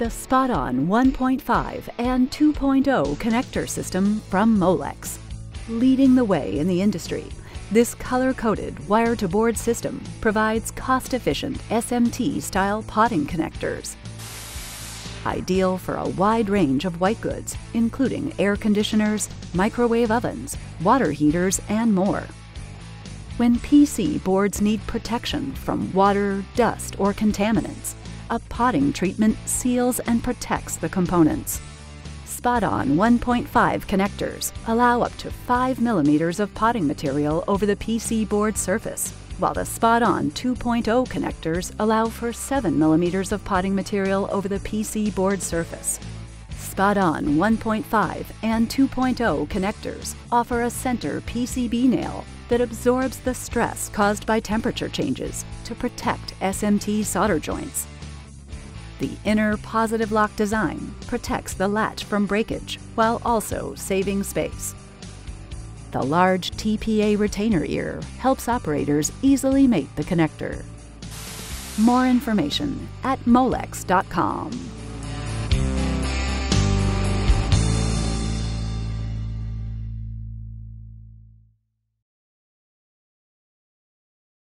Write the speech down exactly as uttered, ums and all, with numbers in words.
the spot-on one point five and two point oh connector system from Molex. Leading the way in the industry, this color-coded wire-to-board system provides cost-efficient S M T-style potting connectors. Ideal for a wide range of white goods, including air conditioners, microwave ovens, water heaters, and more. When P C boards need protection from water, dust, or contaminants, a potting treatment seals and protects the components. Spot-on one point five connectors allow up to five millimeters of potting material over the P C board surface, while the spot-on two point oh connectors allow for seven millimeters of potting material over the P C board surface. Spot-on one point five and two point oh connectors offer a center P C B nail that absorbs the stress caused by temperature changes to protect S M T solder joints. The inner positive lock design protects the latch from breakage while also saving space. The large T P A retainer ear helps operators easily mate the connector. More information at molex dot com.